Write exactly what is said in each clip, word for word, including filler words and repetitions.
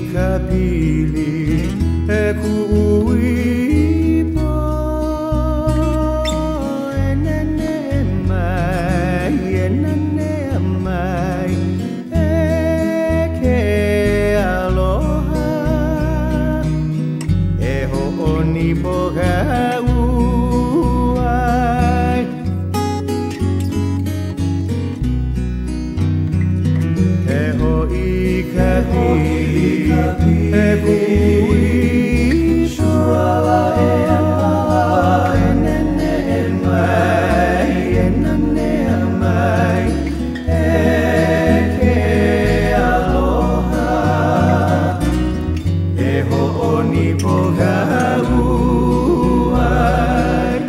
kapili e kui po enene mai enene mai e ke aloha e ho oni po ka uai e ho i kapili e kui shua e ala enene mai enene mai e ke aloha e ho oni po ka uai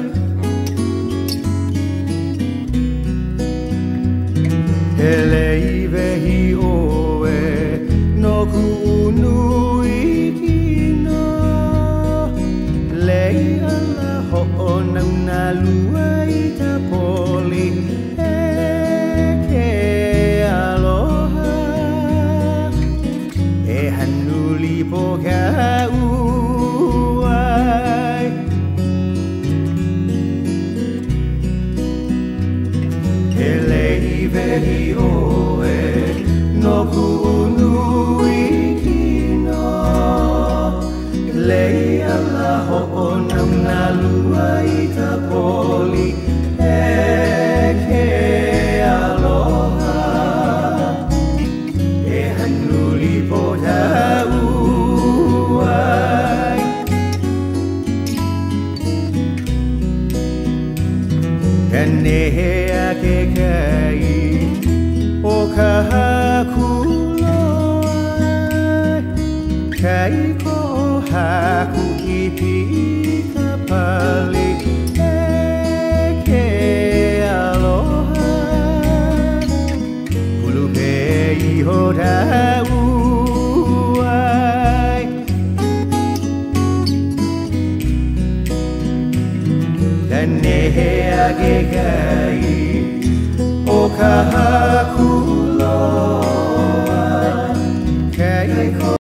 e lei vehi oe no ku nui kino lei ala ho ona na lua i ta poli e ke aloha e hanuli po ka uai e lei vehi oe no ku nui kino lei ala ho ona na lua i ta poli e ke aloha e hanuli po ta uai e nehe a ke kai o ka hakuloa kai ko haku i pika pali e ke aloha ulu pe i ho ta uai ka nehe a ke kai o ka haku